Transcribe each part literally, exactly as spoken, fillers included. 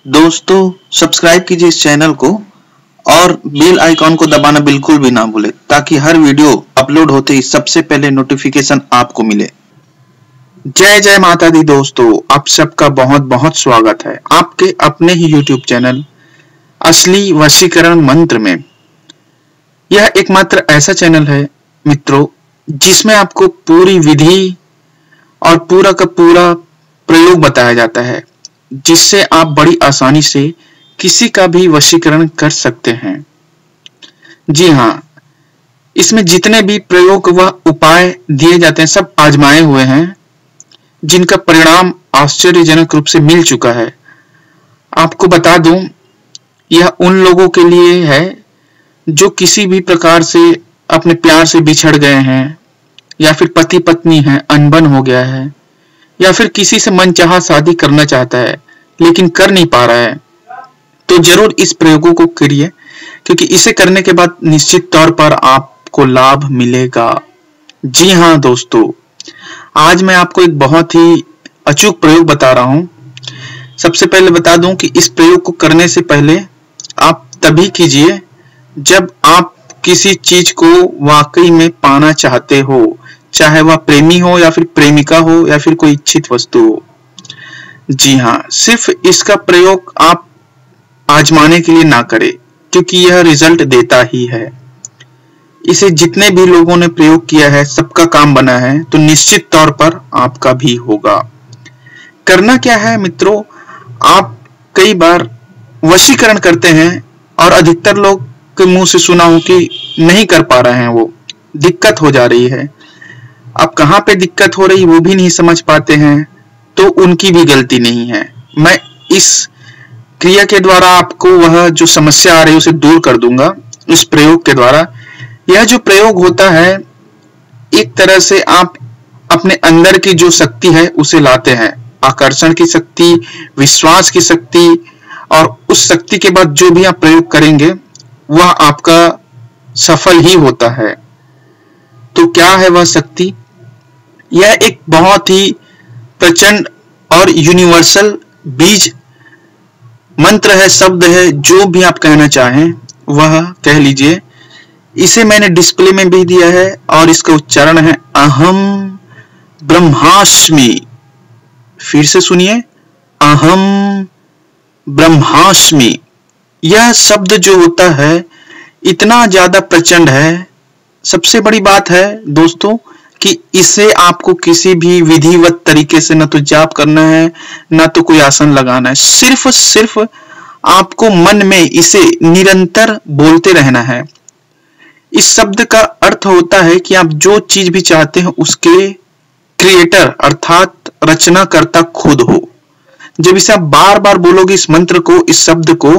दोस्तों सब्सक्राइब कीजिए इस चैनल को और बेल आइकॉन को दबाना बिल्कुल भी ना भूलें ताकि हर वीडियो अपलोड होते ही सबसे पहले नोटिफिकेशन आपको मिले। जय जय माता दी दोस्तों, आप सबका बहुत बहुत स्वागत है आपके अपने ही यूट्यूब चैनल असली वशीकरण मंत्र में। यह एकमात्र ऐसा चैनल है मित्रों जिसमें आपको पूरी विधि और पूरा का पूरा प्रयोग बताया जाता है, जिससे आप बड़ी आसानी से किसी का भी वशीकरण कर सकते हैं। जी हाँ, इसमें जितने भी प्रयोग व उपाय दिए जाते हैं सब आजमाए हुए हैं, जिनका परिणाम आश्चर्यजनक रूप से मिल चुका है। आपको बता दूं, यह उन लोगों के लिए है जो किसी भी प्रकार से अपने प्यार से बिछड़ गए हैं, या फिर पति पत्नी है, अनबन हो गया है, या फिर किसी से मनचाहा शादी करना चाहता है लेकिन कर नहीं पा रहा है, तो जरूर इस प्रयोगों को करिए, क्योंकि इसे करने के बाद निश्चित तौर पर आपको लाभ मिलेगा। जी हाँ दोस्तों, आज मैं आपको एक बहुत ही अचूक प्रयोग बता रहा हूं। सबसे पहले बता दूं कि इस प्रयोग को करने से पहले आप तभी कीजिए जब आप किसी चीज को वाकई में पाना चाहते हो, चाहे वह प्रेमी हो या फिर प्रेमिका हो या फिर कोई इच्छित वस्तु हो। जी हाँ, सिर्फ इसका प्रयोग आप आजमाने के लिए ना करें, क्योंकि यह रिजल्ट देता ही है। इसे जितने भी लोगों ने प्रयोग किया है सबका काम बना है, तो निश्चित तौर पर आपका भी होगा। करना क्या है मित्रों, आप कई बार वशीकरण करते हैं और अधिकतर लोग के मुंह से सुना हो कि नहीं कर पा रहे हैं, वो दिक्कत हो जा रही है। अब कहां पे दिक्कत हो रही वो भी नहीं समझ पाते हैं, तो उनकी भी गलती नहीं है। मैं इस क्रिया के द्वारा आपको वह जो समस्या आ रही है उसे दूर कर दूंगा इस प्रयोग के द्वारा। यह जो प्रयोग होता है, एक तरह से आप अपने अंदर की जो शक्ति है उसे लाते हैं, आकर्षण की शक्ति, विश्वास की शक्ति, और उस शक्ति के बाद जो भी आप प्रयोग करेंगे वह आपका सफल ही होता है। तो क्या है वह शक्ति? यह एक बहुत ही प्रचंड और यूनिवर्सल बीज मंत्र है, शब्द है, जो भी आप कहना चाहें वह कह लीजिए। इसे मैंने डिस्प्ले में भी दिया है और इसका उच्चारण है अहम ब्रह्मास्मि। फिर से सुनिए, अहम ब्रह्मास्मि। यह शब्द जो होता है इतना ज्यादा प्रचंड है। सबसे बड़ी बात है दोस्तों कि इसे आपको किसी भी विधिवत तरीके से न तो जाप करना है, न तो कोई आसन लगाना है। सिर्फ सिर्फ आपको मन में इसे निरंतर बोलते रहना है। इस शब्द का अर्थ होता है कि आप जो चीज भी चाहते हैं उसके क्रिएटर अर्थात रचनाकर्ता खुद हो। जब इसे आप बार बार बोलोगे इस मंत्र को, इस शब्द को,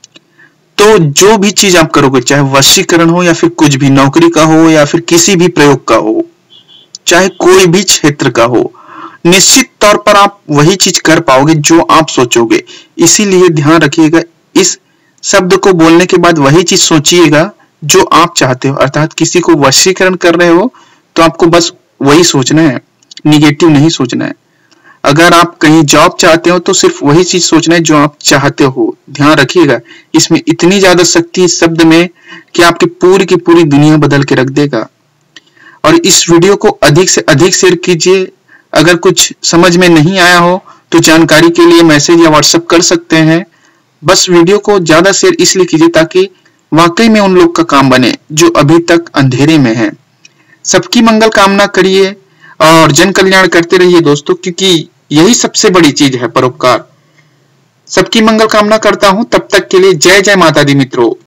तो जो भी चीज आप करोगे, चाहे वशीकरण हो या फिर कुछ भी, नौकरी का हो या फिर किसी भी प्रयोग का हो, चाहे कोई भी क्षेत्र का हो, निश्चित तौर पर आप वही चीज कर पाओगे जो आप सोचोगे। इसीलिए ध्यान रखिएगा, इस शब्द को बोलने के बाद वही चीज सोचिएगा जो आप चाहते हो। अर्थात किसी को वशीकरण कर रहे हो तो आपको बस वही सोचना है, निगेटिव नहीं सोचना है। अगर आप कहीं जॉब चाहते हो तो सिर्फ वही चीज सोचना है जो आप चाहते हो। ध्यान रखिएगा, इसमें इतनी ज्यादा शक्ति इस शब्द में कि आपकी पूरी की पूरी दुनिया बदल के रख देगा। और इस वीडियो को अधिक से अधिक शेयर कीजिए। अगर कुछ समझ में नहीं आया हो तो जानकारी के लिए मैसेज या व्हाट्सएप कर सकते हैं। बस वीडियो को ज्यादा शेयर इसलिए कीजिए ताकि वाकई में उन लोग का काम बने जो अभी तक अंधेरे में है। सबकी मंगल कामना करिए और जन कल्याण करते रहिए दोस्तों, क्योंकि यही सबसे बड़ी चीज है, परोपकार। सबकी मंगल कामना करता हूं, तब तक के लिए जय जय माता दी मित्रों।